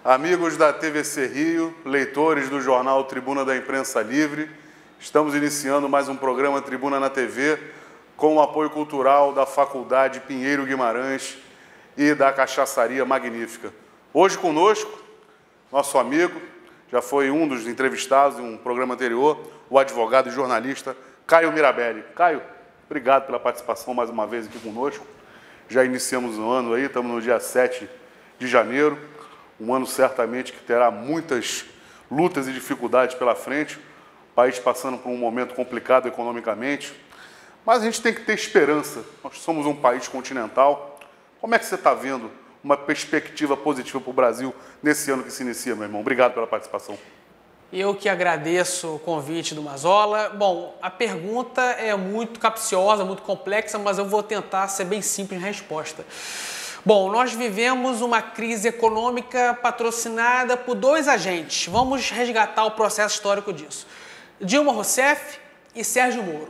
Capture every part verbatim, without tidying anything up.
Amigos da T V C Rio, leitores do jornal Tribuna da Imprensa Livre, estamos iniciando mais um programa Tribuna na T V com o apoio cultural da Faculdade Pinheiro Guimarães e da Cachaçaria Magnífica. Hoje conosco, nosso amigo, já foi um dos entrevistados em um programa anterior, o advogado e jornalista Caio Mirabelli. Caio, obrigado pela participação mais uma vez aqui conosco. Já iniciamos o ano aí, estamos no dia sete de janeiro. Um ano certamente que terá muitas lutas e dificuldades pela frente, o país passando por um momento complicado economicamente, mas a gente tem que ter esperança. Nós somos um país continental. Como é que você está vendo uma perspectiva positiva para o Brasil nesse ano que se inicia, meu irmão? Obrigado pela participação. Eu que agradeço o convite do Mazola. Bom, a pergunta é muito capciosa, muito complexa, mas eu vou tentar ser bem simples na resposta. Bom, nós vivemos uma crise econômica patrocinada por dois agentes. Vamos resgatar o processo histórico disso. Dilma Rousseff e Sérgio Moro.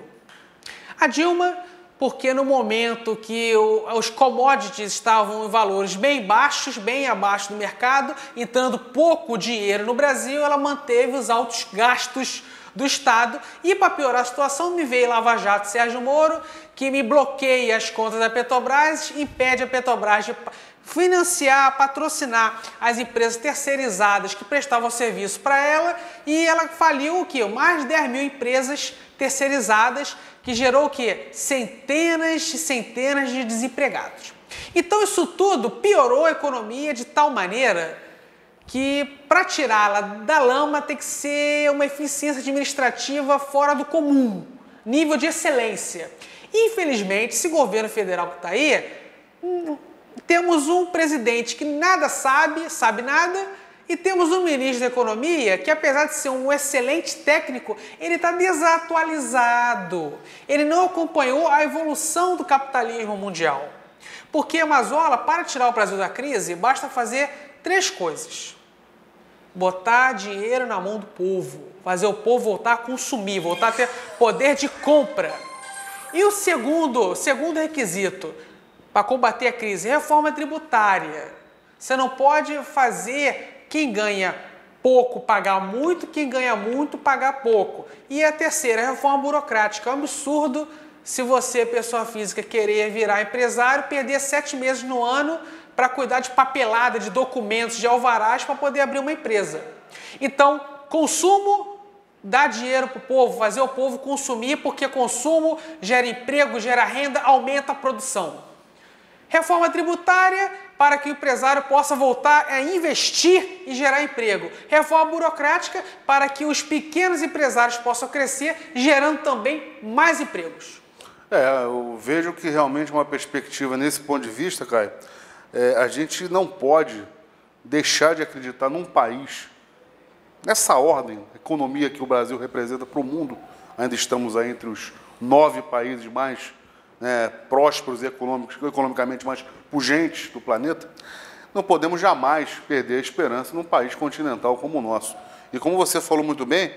A Dilma, porque no momento que o, os commodities estavam em valores bem baixos, bem abaixo do mercado, entrando pouco dinheiro no Brasil, ela manteve os altos gastos do Estado. E para piorar a situação, me veio Lava Jato Sérgio Moro, que me bloqueia as contas da Petrobras, impede a Petrobras de financiar, patrocinar as empresas terceirizadas que prestavam serviço para ela, e ela faliu o quê? Mais de dez mil empresas terceirizadas, que gerou o quê? Centenas e centenas de desempregados. Então isso tudo piorou a economia de tal maneira que para tirá-la da lama tem que ser uma eficiência administrativa fora do comum, nível de excelência. Infelizmente, esse governo federal que está aí, hum, temos um presidente que nada sabe, sabe nada, e temos um ministro da Economia que, apesar de ser um excelente técnico, ele está desatualizado. Ele não acompanhou a evolução do capitalismo mundial. Porque, Mazola, para tirar o Brasil da crise, basta fazer três coisas. Botar dinheiro na mão do povo, fazer o povo voltar a consumir, voltar a ter poder de compra. E o segundo, segundo requisito para combater a crise, reforma tributária. Você não pode fazer quem ganha pouco pagar muito, quem ganha muito pagar pouco. E a terceira, reforma burocrática. É um absurdo se você, pessoa física, querer virar empresário, perder sete meses no ano para cuidar de papelada, de documentos, de alvarás para poder abrir uma empresa. Então, consumo, dá dinheiro para o povo, fazer o povo consumir, porque consumo gera emprego, gera renda, aumenta a produção. Reforma tributária para que o empresário possa voltar a investir e gerar emprego. Reforma burocrática para que os pequenos empresários possam crescer, gerando também mais empregos. É, eu vejo que realmente uma perspectiva nesse ponto de vista, Caio, é, a gente não pode deixar de acreditar num país, nessa ordem, economia que o Brasil representa para o mundo. Ainda estamos aí entre os nove países mais né, prósperos e econômicos, economicamente mais pujantes do planeta. Não podemos jamais perder a esperança num país continental como o nosso. E como você falou muito bem,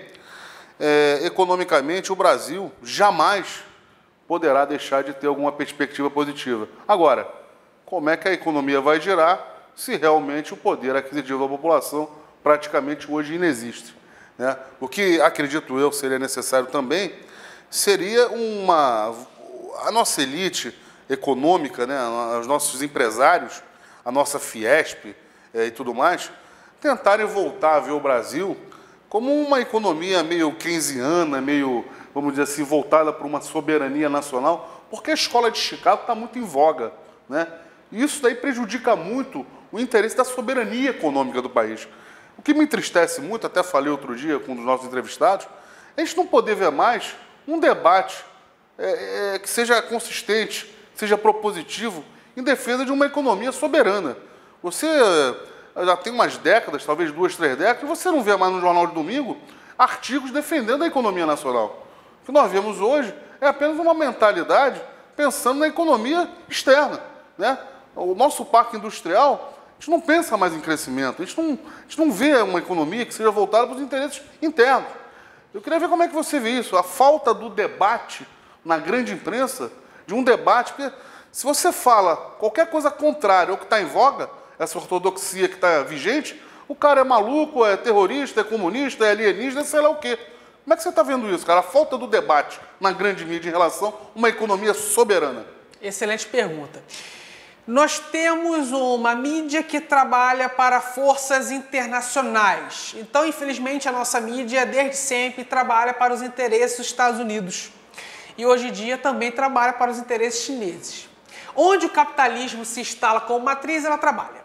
é, economicamente o Brasil jamais poderá deixar de ter alguma perspectiva positiva. Agora, como é que a economia vai girar se realmente o poder aquisitivo da população praticamente hoje inexiste, né? O que, acredito eu, seria necessário também, seria uma... a nossa elite econômica, né, os nossos empresários, a nossa Fiesp é, e tudo mais, tentarem voltar a ver o Brasil como uma economia meio keynesiana, meio, vamos dizer assim, voltada para uma soberania nacional, porque a escola de Chicago está muito em voga, né? E isso daí prejudica muito o interesse da soberania econômica do país. O que me entristece muito, até falei outro dia com um dos nossos entrevistados, é a gente não poder ver mais um debate é, é, que seja consistente, seja propositivo, em defesa de uma economia soberana. Você já tem umas décadas, talvez duas, três décadas, e você não vê mais no Jornal de Domingo artigos defendendo a economia nacional. O que nós vemos hoje é apenas uma mentalidade pensando na economia externa, né? O nosso parque industrial, a gente não pensa mais em crescimento, a gente não, a gente não vê uma economia que seja voltada para os interesses internos. Eu queria ver como é que você vê isso, a falta do debate na grande imprensa, de um debate, porque se você fala qualquer coisa contrária ao que está em voga, essa ortodoxia que está vigente, O cara é maluco, é terrorista, é comunista, é alienista, é sei lá o quê. Como é que você está vendo isso, cara? A falta do debate na grande mídia em relação a uma economia soberana. Excelente pergunta. Nós temos uma mídia que trabalha para forças internacionais. Então, infelizmente, a nossa mídia, desde sempre, trabalha para os interesses dos Estados Unidos. E hoje em dia também trabalha para os interesses chineses. Onde o capitalismo se instala como matriz, ela trabalha.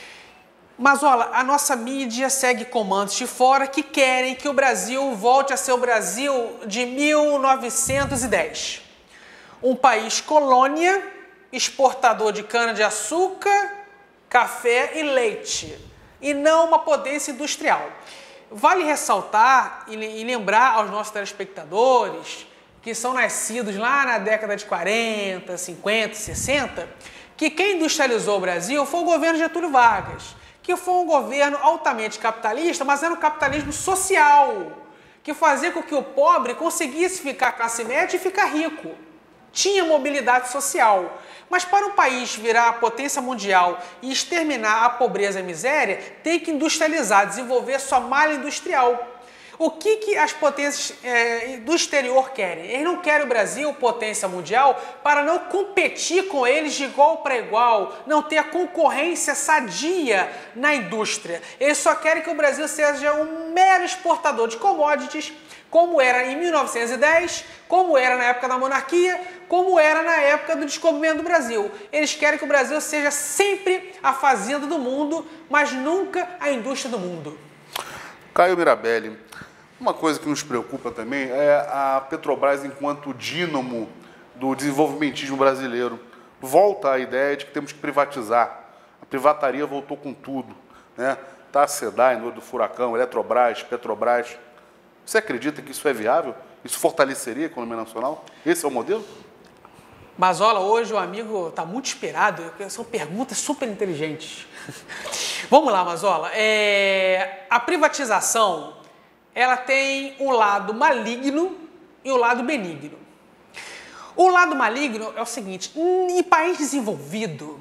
Mas, olha, a nossa mídia segue comandos de fora que querem que o Brasil volte a ser o Brasil de mil novecentos e dez. Um país colônia, exportador de cana-de-açúcar, café e leite, e não uma potência industrial. Vale ressaltar e lembrar aos nossos telespectadores, que são nascidos lá na década de quarenta, cinquenta, sessenta, que quem industrializou o Brasil foi o governo Getúlio Vargas, que foi um governo altamente capitalista, mas era um capitalismo social, que fazia com que o pobre conseguisse ficar classe média e ficar rico. Tinha mobilidade social. Mas para um país virar a potência mundial e exterminar a pobreza e a miséria, tem que industrializar, desenvolver sua malha industrial. O que, que as potências é, do exterior querem? Eles não querem o Brasil potência mundial para não competir com eles de igual para igual, não ter a concorrência sadia na indústria. Eles só querem que o Brasil seja um mero exportador de commodities, como era em mil novecentos e dez, como era na época da monarquia, como era na época do descobrimento do Brasil. Eles querem que o Brasil seja sempre a fazenda do mundo, mas nunca a indústria do mundo. Caio Mirabelli, uma coisa que nos preocupa também é a Petrobras enquanto dínamo do desenvolvimentismo brasileiro. Volta a ideia de que temos que privatizar. A privataria voltou com tudo, né? Tá a SEDAI, no olho do furacão, Eletrobras, Petrobras. Você acredita que isso é viável? Isso fortaleceria a economia nacional? Esse é o modelo? Mazola, hoje o amigo está muito inspirado, são perguntas super inteligentes. Vamos lá, Mazola. É... A privatização, ela tem um lado maligno e um lado benigno. O lado maligno é o seguinte, em país desenvolvido,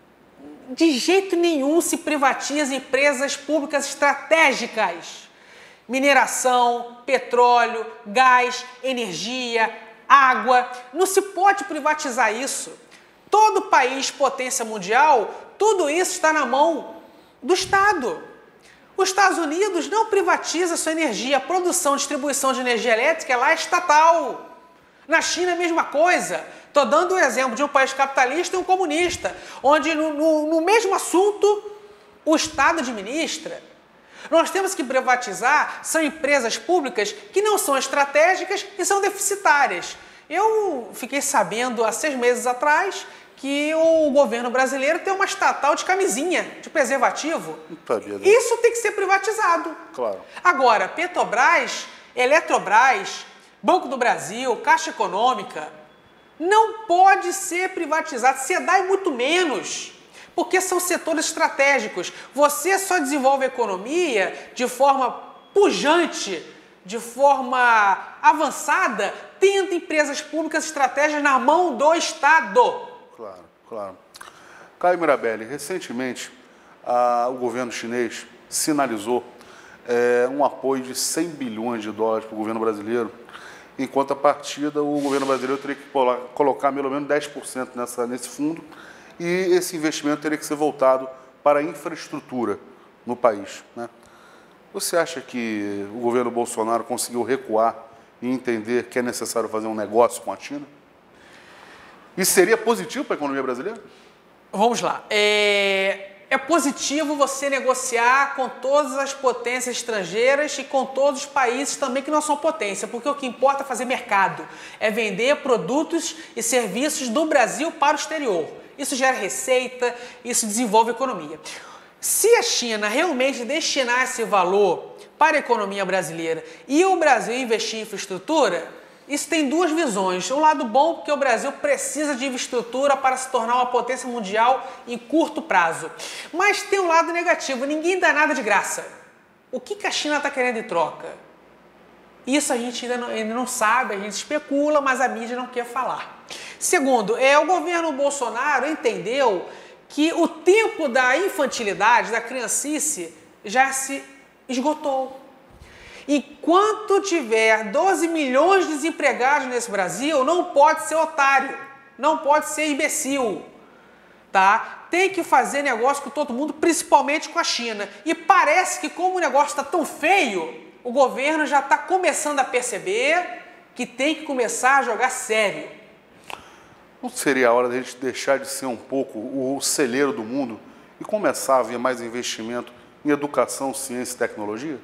de jeito nenhum se privatiza empresas públicas estratégicas. Mineração, petróleo, gás, energia, água. Não se pode privatizar isso. Todo país potência mundial, tudo isso está na mão do Estado. Os Estados Unidos não privatiza sua energia. A produção e distribuição de energia elétrica lá é estatal. Na China, a mesma coisa. Estou dando o exemplo de um país capitalista e um comunista, onde no, no, no mesmo assunto o Estado administra. Nós temos que privatizar, são empresas públicas que não são estratégicas e são deficitárias. Eu fiquei sabendo há seis meses atrás que o governo brasileiro tem uma estatal de camisinha, de preservativo. Isso tem que ser privatizado. Claro. Agora, Petrobras, Eletrobras, Banco do Brasil, Caixa Econômica, não pode ser privatizado. SEDAI muito menos. Porque são setores estratégicos. Você só desenvolve a economia de forma pujante, de forma avançada, tendo empresas públicas estratégicas na mão do Estado. Claro, claro. Caio Mirabelli, recentemente a, o governo chinês sinalizou é, um apoio de cem bilhões de dólares para o governo brasileiro, enquanto a partida o governo brasileiro teria que colocar pelo menos dez por cento nessa, nesse fundo, e esse investimento teria que ser voltado para a infraestrutura no país, né? Você acha que o governo Bolsonaro conseguiu recuar e entender que é necessário fazer um negócio com a China? Isso seria positivo para a economia brasileira? Vamos lá. É, é positivo você negociar com todas as potências estrangeiras e com todos os países também que não são potência, porque o que importa é fazer mercado, é vender produtos e serviços do Brasil para o exterior. Isso gera receita, isso desenvolve a economia. Se a China realmente destinar esse valor para a economia brasileira e o Brasil investir em infraestrutura, isso tem duas visões. Um lado bom, porque o Brasil precisa de infraestrutura para se tornar uma potência mundial em curto prazo. Mas tem um lado negativo, ninguém dá nada de graça. O que a China está querendo em troca? Isso a gente ainda não, ainda não sabe, a gente especula, mas a mídia não quer falar. Segundo, é, o governo Bolsonaro entendeu que o tempo da infantilidade, da criancice, já se esgotou. Enquanto tiver doze milhões de desempregados nesse Brasil, não pode ser otário, não pode ser imbecil, tá? Tem que fazer negócio com todo mundo, principalmente com a China. E parece que como o negócio está tão feio, o governo já está começando a perceber que tem que começar a jogar sério. Não seria a hora de a gente deixar de ser um pouco o celeiro do mundo e começar a haver mais investimento em educação, ciência e tecnologia?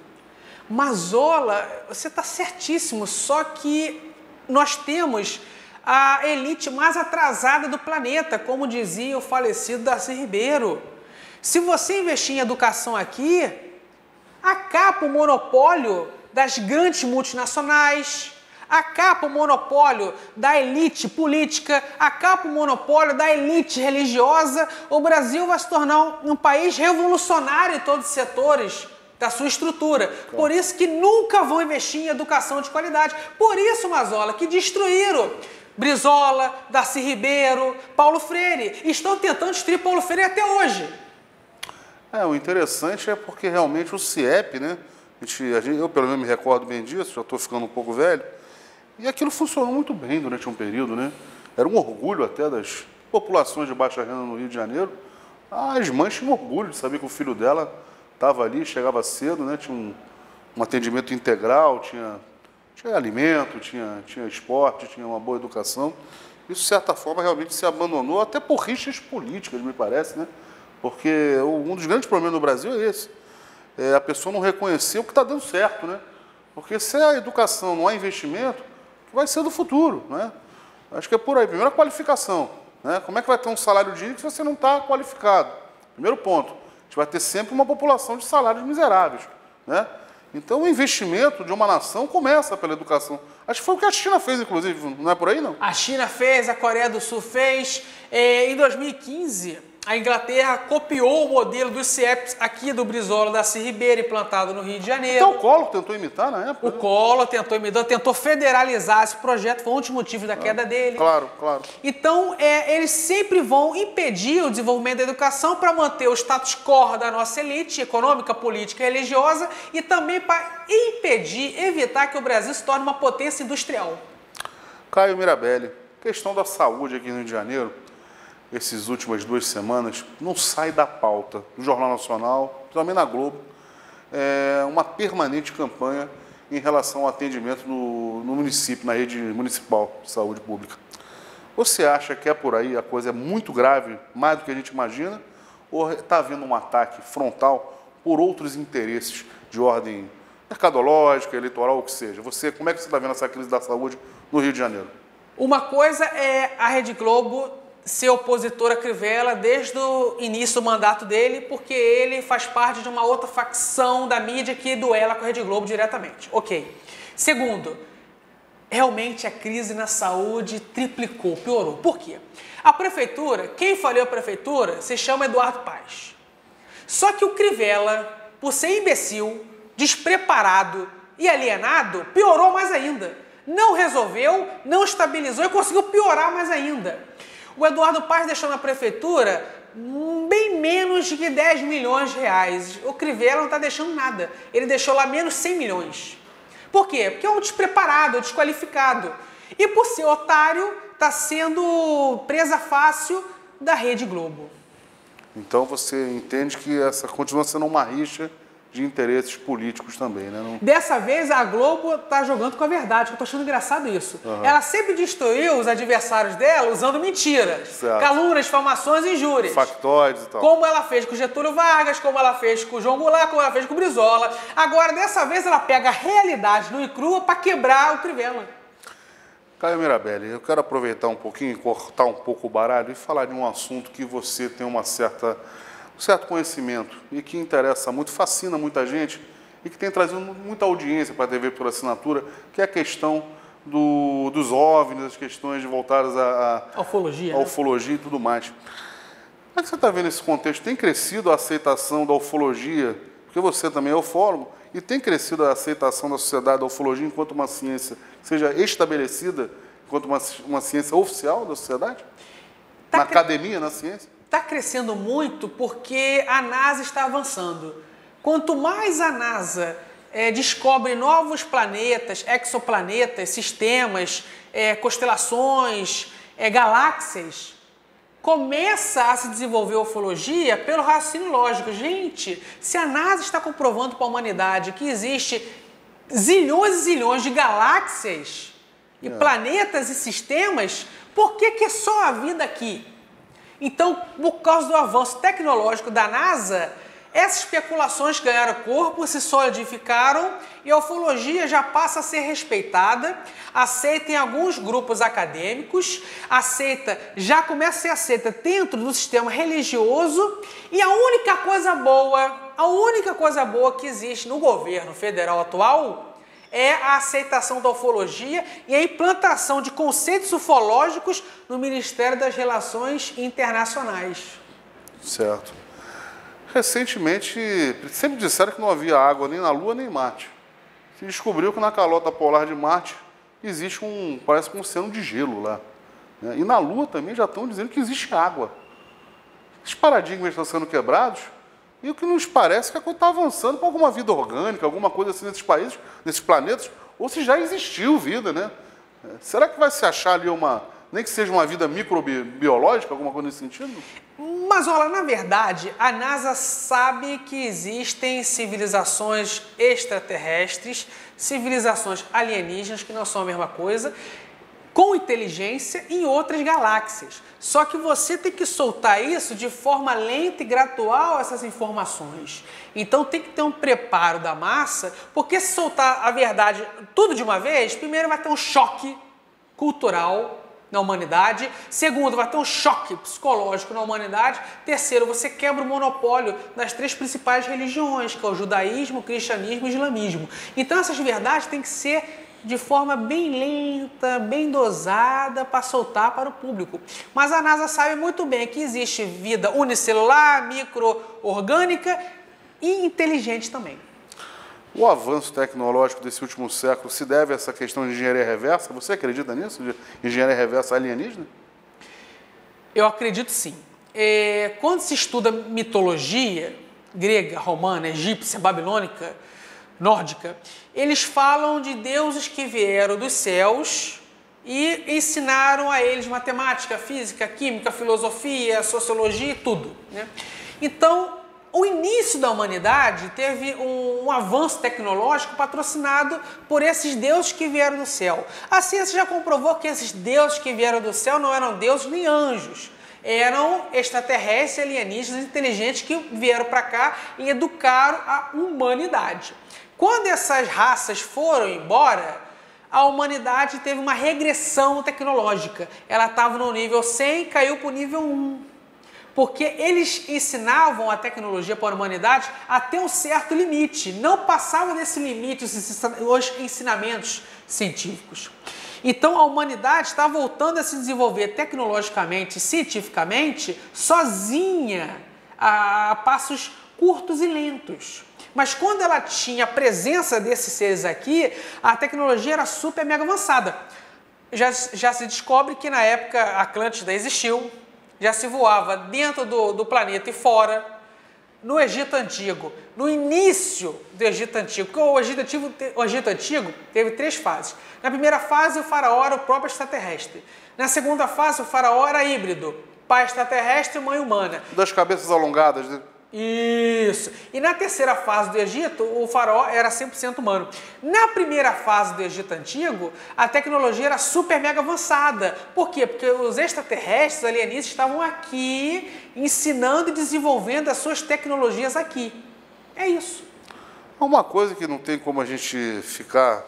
Mazola, você está certíssimo, só que nós temos a elite mais atrasada do planeta, como dizia o falecido Darcy Ribeiro. Se você investir em educação aqui, acaba o monopólio das grandes multinacionais, acaba o monopólio da elite política, acaba o monopólio da elite religiosa. O Brasil vai se tornar um país revolucionário em todos os setores da sua estrutura. Por isso que nunca vão investir em educação de qualidade. Por isso, Mazola, que destruíram Brizola, Darcy Ribeiro, Paulo Freire. Estão tentando destruir Paulo Freire até hoje. É, o interessante é porque realmente o CIEP, né? A gente, a gente, eu pelo menos me recordo bem disso, já estou ficando um pouco velho, e aquilo funcionou muito bem durante um período, né? Era um orgulho até das populações de baixa renda no Rio de Janeiro. As mães tinham orgulho de saber que o filho dela estava ali, chegava cedo, né? Tinha um, um atendimento integral, tinha, tinha alimento, tinha, tinha esporte, tinha uma boa educação. Isso, de certa forma, realmente se abandonou, até por rixas políticas, me parece, né? Porque um dos grandes problemas no Brasil é esse. É, a pessoa não reconhecer o que está dando certo, né? Porque se a educação não há investimento, vai ser do futuro, né? Acho que é por aí. Primeiro, a qualificação, né? Como é que vai ter um salário digno se você não está qualificado? Primeiro ponto. A gente vai ter sempre uma população de salários miseráveis, né? Então, o investimento de uma nação começa pela educação. Acho que foi o que a China fez, inclusive. Não é por aí, não? A China fez, a Coreia do Sul fez. É, em dois mil e quinze... a Inglaterra copiou o modelo dos CIEPs aqui do Brizola, Darcy Ribeiro, implantado no Rio de Janeiro. Então o Collor tentou imitar na época? O né? Collor tentou imitar, tentou federalizar esse projeto, foi um dos motivos da queda ah, dele. Claro, claro. Então, é, eles sempre vão impedir o desenvolvimento da educação para manter o status quo da nossa elite econômica, política e religiosa e também para impedir, evitar que o Brasil se torne uma potência industrial. Caio Mirabelli, questão da saúde aqui no Rio de Janeiro. Essas últimas duas semanas, não sai da pauta do Jornal Nacional, também na Globo, é uma permanente campanha em relação ao atendimento no, no município, na rede municipal de saúde pública. Você acha que é por aí, a coisa é muito grave, mais do que a gente imagina, ou está havendo um ataque frontal por outros interesses de ordem mercadológica, eleitoral, o que seja? Você, como é que você está vendo essa crise da saúde no Rio de Janeiro? Uma coisa é a Rede Globo ser opositor a Crivella desde o início do mandato dele, porque ele faz parte de uma outra facção da mídia que duela com a Rede Globo diretamente. Ok. Segundo, realmente a crise na saúde triplicou, piorou. Por quê? A prefeitura, quem falhou a prefeitura, se chama Eduardo Paes. Só que o Crivella, por ser imbecil, despreparado e alienado, piorou mais ainda. Não resolveu, não estabilizou e conseguiu piorar mais ainda. O Eduardo Paes deixou na prefeitura bem menos de dez milhões de reais. O Crivella não está deixando nada. Ele deixou lá menos cem milhões. Por quê? Porque é um despreparado, um desqualificado. E por ser otário, está sendo presa fácil da Rede Globo. Então você entende que essa continua sendo uma rixa de interesses políticos também, né? Não... Dessa vez a Globo tá jogando com a verdade, eu tô achando engraçado isso. Uhum. Ela sempre destruiu os adversários dela usando mentiras, certo. Calúnias, difamações e injúrias. Factóides e tal. Como ela fez com Getúlio Vargas, como ela fez com o João Goulart, como ela fez com o Brizola. Agora, dessa vez, ela pega a realidade nua e crua para quebrar o Crivella. Caio Mirabelli, eu quero aproveitar um pouquinho, cortar um pouco o baralho e falar de um assunto que você tem uma certa... um certo conhecimento e que interessa muito, fascina muita gente e que tem trazido muita audiência para a T V por assinatura, que é a questão do, dos OVNIs, as questões voltadas à a, ufologia, a né? ufologia e tudo mais. Como é que você está vendo esse contexto? Tem crescido a aceitação da ufologia, porque você também é ufólogo, e tem crescido a aceitação da sociedade da ufologia enquanto uma ciência seja estabelecida, enquanto uma, uma ciência oficial da sociedade? Tá na cre... academia, na ciência? Está crescendo muito porque a NASA está avançando. Quanto mais a NASA é, descobre novos planetas, exoplanetas, sistemas, é, constelações, é, galáxias, começa a se desenvolver a ufologia pelo raciocínio lógico. Gente, se a NASA está comprovando para a humanidade que existe zilhões e zilhões de galáxias, e é. planetas e sistemas, por que, que é só a vida aqui? Então, por causa do avanço tecnológico da NASA, essas especulações ganharam corpo, se solidificaram e a ufologia já passa a ser respeitada, aceita em alguns grupos acadêmicos, aceita, já começa a ser aceita dentro do sistema religioso e a única coisa boa, a única coisa boa que existe no governo federal atual é a aceitação da ufologia e a implantação de conceitos ufológicos no Ministério das Relações Internacionais. Certo. Recentemente, sempre disseram que não havia água nem na Lua nem em Marte. Se descobriu que na calota polar de Marte existe um, parece que um oceano de gelo lá. Né? E na Lua também já estão dizendo que existe água. Esses paradigmas estão sendo quebrados e o que nos parece é que a coisa está avançando para alguma vida orgânica, alguma coisa assim nesses países, nesses planetas, ou se já existiu vida, né? Será que vai se achar ali uma, nem que seja uma vida microbiológica, alguma coisa nesse sentido? Mas, olha, na verdade, a NASA sabe que existem civilizações extraterrestres, civilizações alienígenas, que não são a mesma coisa, com inteligência em outras galáxias. Só que você tem que soltar isso de forma lenta e gradual, essas informações. Então tem que ter um preparo da massa, porque se soltar a verdade tudo de uma vez, primeiro vai ter um choque cultural na humanidade, segundo, vai ter um choque psicológico na humanidade, terceiro, você quebra o monopólio das três principais religiões, que é o judaísmo, o cristianismo e o islamismo. Então essas verdades têm que ser de forma bem lenta, bem dosada, para soltar para o público. Mas a NASA sabe muito bem que existe vida unicelular, micro-orgânica e inteligente também. O avanço tecnológico desse último século se deve a essa questão de engenharia reversa? Você acredita nisso, de engenharia reversa alienígena? Eu acredito sim. É, quando se estuda mitologia grega, romana, egípcia, babilônica, nórdica, eles falam de deuses que vieram dos céus e ensinaram a eles matemática, física, química, filosofia, sociologia e tudo, né? Então, o início da humanidade teve um, um avanço tecnológico patrocinado por esses deuses que vieram do céu. A ciência já comprovou que esses deuses que vieram do céu não eram deuses nem anjos. Eram extraterrestres, alienígenas, inteligentes que vieram para cá e educaram a humanidade. Quando essas raças foram embora, a humanidade teve uma regressão tecnológica. Ela estava no nível cem e caiu para o nível um. Porque eles ensinavam a tecnologia para a humanidade até um certo limite. Não passava desse limite os ensinamentos científicos. Então a humanidade está voltando a se desenvolver tecnologicamente, cientificamente, sozinha, a passos curtos e lentos. Mas quando ela tinha a presença desses seres aqui, a tecnologia era super mega avançada. Já, já se descobre que na época a Atlântida existiu, já se voava dentro do, do planeta e fora. No Egito Antigo, no início do Egito Antigo, porque o Egito Antigo, o Egito Antigo teve três fases. Na primeira fase, o faraó era o próprio extraterrestre. Na segunda fase, o faraó era híbrido, pai extraterrestre e mãe humana. Das cabeças alongadas, né? Isso. E na terceira fase do Egito, o faraó era cem por cento humano. Na primeira fase do Egito Antigo, a tecnologia era super mega avançada. Por quê? Porque os extraterrestres, alienígenas, estavam aqui ensinando e desenvolvendo as suas tecnologias aqui. É isso. Uma coisa que não tem como a gente ficar,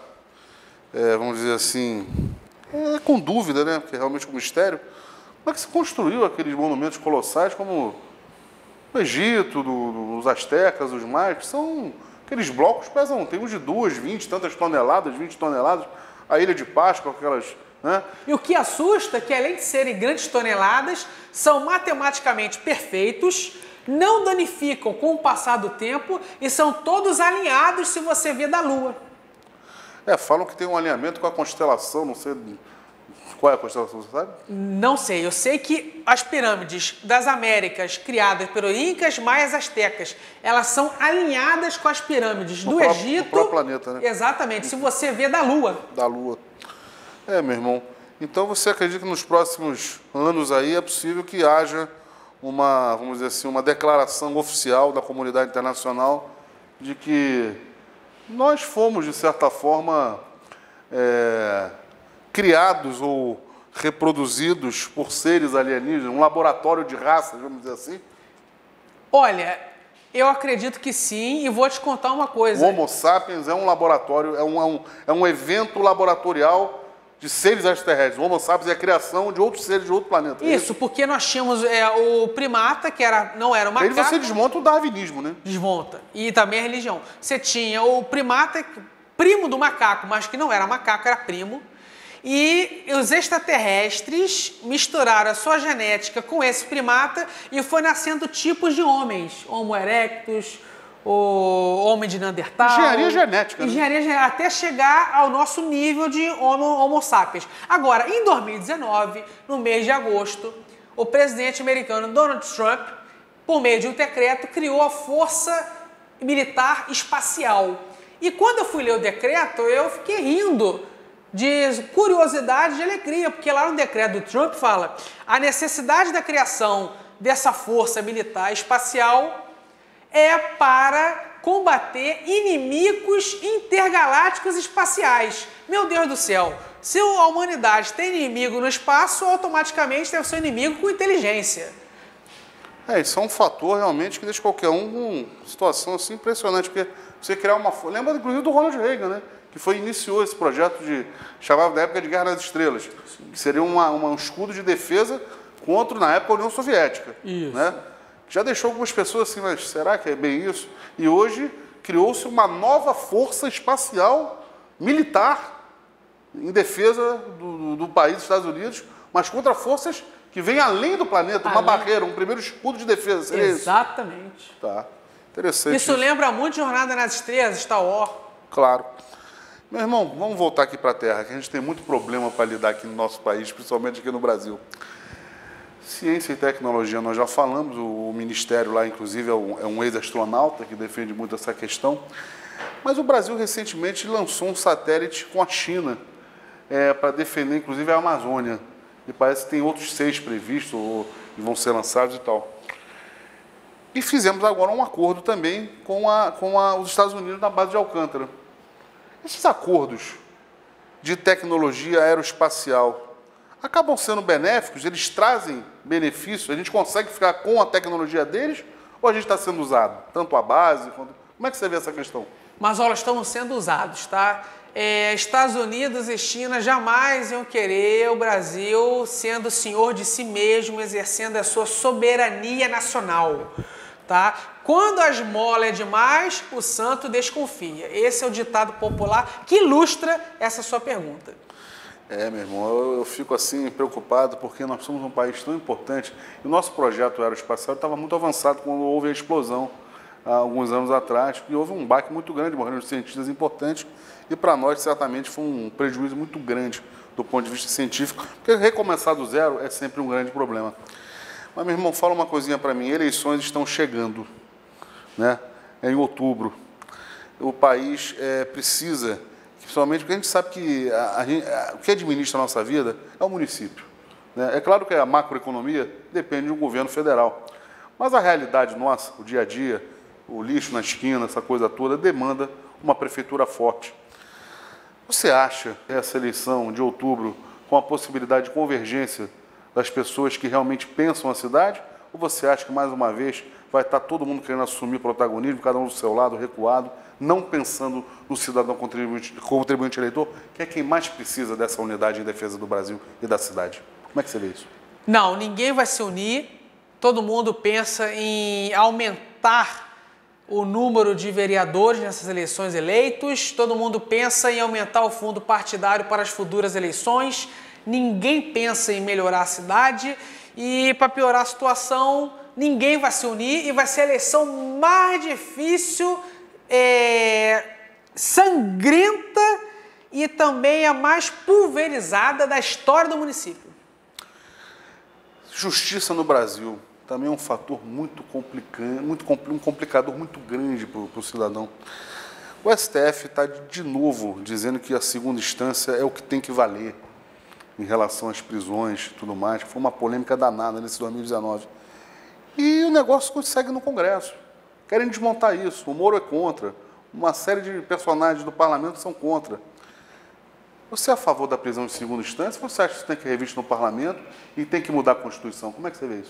é, vamos dizer assim, é, com dúvida, né? Porque é realmente um mistério. Como é que se construiu aqueles monumentos colossais como o Egito, do, do, os astecas, os maias, que são aqueles blocos que pesam, tem uns de duas, vinte, tantas toneladas, vinte toneladas, a Ilha de Páscoa, aquelas, né? E o que assusta é que, além de serem grandes toneladas, são matematicamente perfeitos, não danificam com o passar do tempo e são todos alinhados se você vê da Lua. É, falam que tem um alinhamento com a constelação, não sei Qual é a constelação, você sabe? Não sei. Eu sei que as pirâmides das Américas, criadas pelos Incas, Maias, Astecas, elas são alinhadas com as pirâmides do próprio, Egito. do próprio planeta, né? Exatamente. Se você vê da Lua. Da Lua. É, meu irmão. Então você acredita que nos próximos anos aí é possível que haja uma, vamos dizer assim, uma declaração oficial da comunidade internacional de que nós fomos, de certa forma, é, criados ou reproduzidos por seres alienígenas, um laboratório de raças, vamos dizer assim? Olha, eu acredito que sim, e vou te contar uma coisa. O Homo sapiens é um laboratório, é um, é um, é um evento laboratorial de seres extraterrestres. O Homo sapiens é a criação de outros seres de outro planeta. Isso, é isso? porque nós tínhamos é, o primata, que era, não era o macaco. Ele você desmonta o darwinismo, né? Desmonta. E também a religião. Você tinha o primata, primo do macaco, mas que não era macaco, era primo. E os extraterrestres misturaram a sua genética com esse primata e foi nascendo tipos de homens. Homo erectus, o homem de Neandertal. Engenharia genética. Engenharia genética, até chegar ao nosso nível de homo, homo sapiens. Agora, em dois mil e dezenove, no mês de agosto, o presidente americano Donald Trump, por meio de um decreto, criou a Força Militar Espacial. E quando eu fui ler o decreto, eu fiquei rindo de curiosidade, de alegria, porque lá no decreto do Trump fala a necessidade da criação dessa Força Militar Espacial é para combater inimigos intergalácticos espaciais. Meu Deus do céu, se a humanidade tem inimigo no espaço, automaticamente deve ser um inimigo com inteligência. É, isso é um fator realmente que deixa qualquer um com uma situação assim impressionante, porque você criar uma... Lembra inclusive do Ronald Reagan, né? Que foi, iniciou esse projeto de... chamava da época de Guerra nas Estrelas, que seria uma, uma, um escudo de defesa contra, na época, a União Soviética. Isso. Né? Já deixou algumas pessoas assim, mas será que é bem isso? E hoje criou-se uma nova força espacial militar em defesa do, do, do país dos Estados Unidos, mas contra forças que vêm além do planeta, uma além. barreira, um primeiro escudo de defesa. Seria Exatamente. Isso? Tá. Interessante. Isso, isso lembra muito Jornada nas Estrelas, Star Wars. Claro. Meu irmão, vamos voltar aqui para a Terra, que a gente tem muito problema para lidar aqui no nosso país, principalmente aqui no Brasil. Ciência e tecnologia, nós já falamos, o Ministério lá, inclusive, é um, é um ex-astronauta que defende muito essa questão. Mas o Brasil, recentemente, lançou um satélite com a China é, para defender, inclusive, a Amazônia. E parece que tem outros seis previstos, ou vão ser lançados e tal. E fizemos agora um acordo também com, a, com a, os Estados Unidos na base de Alcântara. Esses acordos de tecnologia aeroespacial acabam sendo benéficos? Eles trazem benefícios? A gente consegue ficar com a tecnologia deles? Ou a gente está sendo usado? Tanto a base quanto... Como é que você vê essa questão? Mas olha, estão sendo usados, tá? É, Estados Unidos e China jamais iam querer o Brasil sendo senhor de si mesmo, exercendo a sua soberania nacional, tá? Quando a esmola é demais, o santo desconfia. Esse é o ditado popular que ilustra essa sua pergunta. É, meu irmão, eu, eu fico assim preocupado porque nós somos um país tão importante e o nosso projeto aeroespacial estava muito avançado quando houve a explosão há alguns anos atrás, e houve um baque muito grande, morreram cientistas importantes, e para nós certamente foi um prejuízo muito grande do ponto de vista científico, porque recomeçar do zero é sempre um grande problema. Mas, meu irmão, fala uma coisinha para mim, eleições estão chegando, né? É em outubro. O país é, precisa, principalmente porque a gente sabe que a, a, a, o que administra a nossa vida é o município. Né? É claro que a macroeconomia depende do governo federal, mas a realidade nossa, o dia a dia, o lixo na esquina, essa coisa toda, demanda uma prefeitura forte. Você acha que essa eleição de outubro, com a possibilidade de convergência das pessoas que realmente pensam a cidade, ou você acha que, mais uma vez, vai estar todo mundo querendo assumir protagonismo, cada um do seu lado, recuado, não pensando no cidadão contribuinte, contribuinte eleitor, que é quem mais precisa dessa unidade em defesa do Brasil e da cidade? Como é que você vê isso? Não, ninguém vai se unir, todo mundo pensa em aumentar o número de vereadores nessas eleições eleitos, todo mundo pensa em aumentar o fundo partidário para as futuras eleições, ninguém pensa em melhorar a cidade e, para piorar a situação, ninguém vai se unir e vai ser a eleição mais difícil, é, sangrenta e também a mais pulverizada da história do município. Justiça no Brasil também é um fator muito complicante, muito, um complicador muito grande para o cidadão. O S T F está de novo dizendo que a segunda instância é o que tem que valer em relação às prisões e tudo mais. Foi uma polêmica danada nesse dois mil e dezenove. E o negócio consegue no Congresso. Querem desmontar isso. O Moro é contra. Uma série de personagens do parlamento são contra. Você é a favor da prisão em segunda instância ou você acha que isso tem que ser revisto no parlamento e tem que mudar a Constituição? Como é que você vê isso?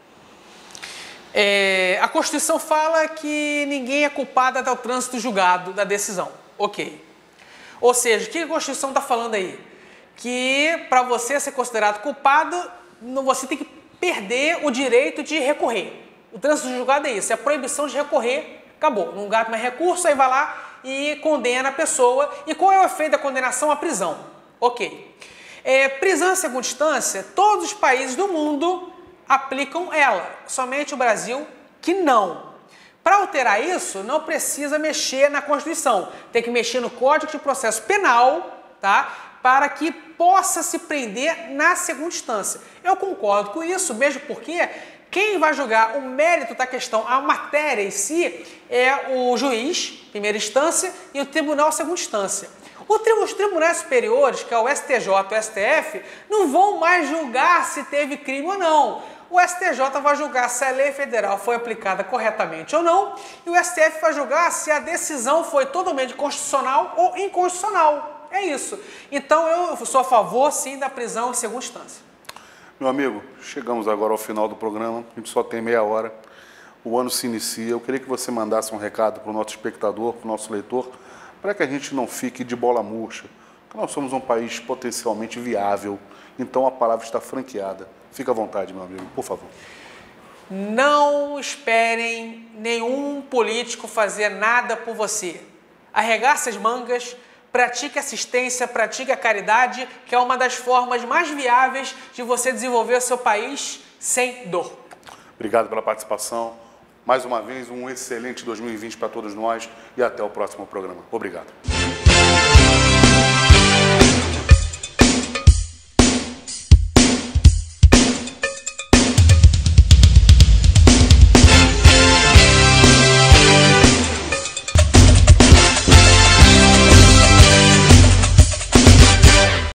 É, a Constituição fala que ninguém é culpado até o trânsito julgado da decisão. Ok. Ou seja, o que a Constituição está falando aí? Que para você ser considerado culpado, você tem que perder o direito de recorrer. O trânsito julgado é isso, é a proibição de recorrer, acabou. Não gasta mais recurso, aí vai lá e condena a pessoa. E qual é o efeito da condenação? A prisão. Ok. É, prisão em segunda instância, todos os países do mundo aplicam ela, somente o Brasil que não. Para alterar isso, não precisa mexer na Constituição, tem que mexer no Código de Processo Penal, tá? Para que possa se prender na segunda instância. Eu concordo com isso, mesmo porque quem vai julgar o mérito da questão, a matéria em si, é o juiz, primeira instância, e o tribunal, segunda instância. Os tribunais superiores, que é o S T J e o S T F, não vão mais julgar se teve crime ou não. O S T J vai julgar se a lei federal foi aplicada corretamente ou não, e o S T F vai julgar se a decisão foi totalmente constitucional ou inconstitucional. É isso. Então eu sou a favor, sim, da prisão em segunda instância. Meu amigo, chegamos agora ao final do programa, a gente só tem meia hora, o ano se inicia. Eu queria que você mandasse um recado para o nosso espectador, para o nosso leitor, para que a gente não fique de bola murcha, porque nós somos um país potencialmente viável, então a palavra está franqueada. Fica à vontade, meu amigo, por favor. Não esperem nenhum político fazer nada por você. Arregace as mangas, pratique assistência, pratique a caridade, que é uma das formas mais viáveis de você desenvolver o seu país sem dor. Obrigado pela participação. Mais uma vez, um excelente dois mil e vinte para todos nós e até o próximo programa. Obrigado.